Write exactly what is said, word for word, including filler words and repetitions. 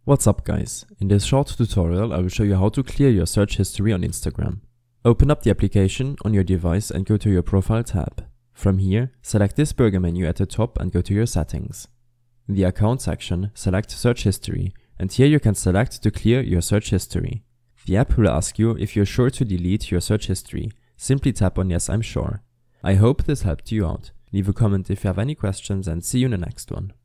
What's up guys, in this short tutorial I will show you how to clear your search history on Instagram. Open up the application on your device and go to your Profile tab. From here, select this burger menu at the top and go to your settings. In the account section, select search history, and here you can select to clear your search history. The app will ask you if you're sure to delete your search history. Simply tap on yes, I'm sure. I hope this helped you out. Leave a comment if you have any questions and see you in the next one.